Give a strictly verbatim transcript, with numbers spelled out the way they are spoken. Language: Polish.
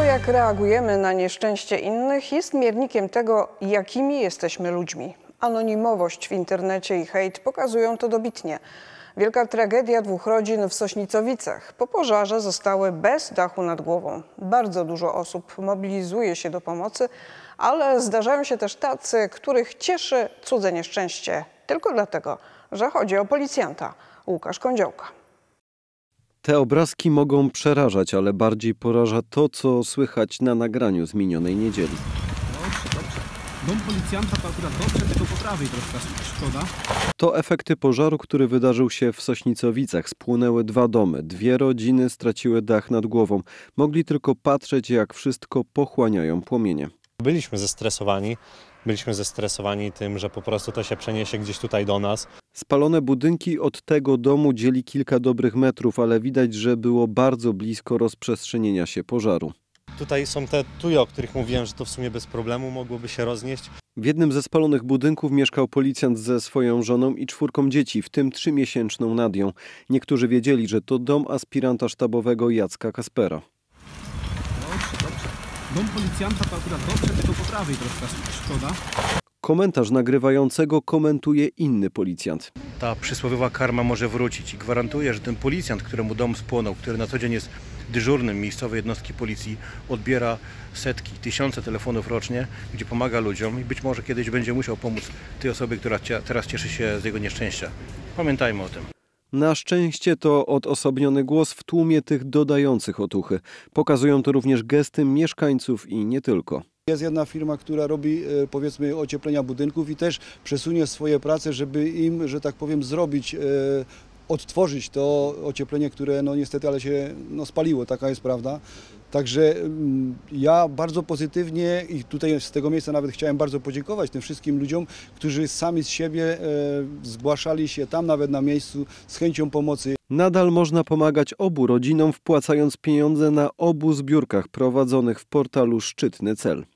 To, jak reagujemy na nieszczęście innych, jest miernikiem tego, jakimi jesteśmy ludźmi. Anonimowość w internecie i hejt pokazują to dobitnie. Wielka tragedia dwóch rodzin w Sośnicowicach. Po pożarze zostały bez dachu nad głową. Bardzo dużo osób mobilizuje się do pomocy, ale zdarzają się też tacy, których cieszy cudze nieszczęście tylko dlatego, że chodzi o policjanta. Łukasz Kądziołka. Te obrazki mogą przerażać, ale bardziej poraża to, co słychać na nagraniu z minionej niedzieli. Dobrze, dobrze. Dom policjanta to akurat dobrze, tylko po prawej troszkę szkoda. To efekty pożaru, który wydarzył się w Sośnicowicach. Spłonęły dwa domy. Dwie rodziny straciły dach nad głową. Mogli tylko patrzeć, jak wszystko pochłaniają płomienie. Byliśmy zestresowani. Byliśmy zestresowani tym, że po prostu to się przeniesie gdzieś tutaj do nas. Spalone budynki od tego domu dzieli kilka dobrych metrów, ale widać, że było bardzo blisko rozprzestrzenienia się pożaru. Tutaj są te tuje, o których mówiłem, że to w sumie bez problemu mogłoby się roznieść. W jednym ze spalonych budynków mieszkał policjant ze swoją żoną i czwórką dzieci, w tym trzymiesięczną Nadią. Niektórzy wiedzieli, że to dom aspiranta sztabowego Jacka Kaspera. Dobrze, dobrze. Dom policjanta to akurat dobrze, tylko po prawej troszkę szkoda. Komentarz nagrywającego komentuje inny policjant. Ta przysłowiowa karma może wrócić i gwarantuję, że ten policjant, któremu dom spłonął, który na co dzień jest dyżurnym miejscowej jednostki policji, odbiera setki, tysiące telefonów rocznie, gdzie pomaga ludziom i być może kiedyś będzie musiał pomóc tej osobie, która teraz cieszy się z jego nieszczęścia. Pamiętajmy o tym. Na szczęście to odosobniony głos w tłumie tych dodających otuchy. Pokazują to również gesty mieszkańców i nie tylko. Jest jedna firma, która robi, powiedzmy, ocieplenia budynków i też przesunie swoje prace, żeby im, że tak powiem, zrobić, odtworzyć to ocieplenie, które no niestety, ale się no, spaliło, taka jest prawda. Także ja bardzo pozytywnie i tutaj z tego miejsca nawet chciałem bardzo podziękować tym wszystkim ludziom, którzy sami z siebie e, zgłaszali się tam nawet na miejscu z chęcią pomocy. Nadal można pomagać obu rodzinom, wpłacając pieniądze na obu zbiórkach prowadzonych w portalu Szczytny Cel.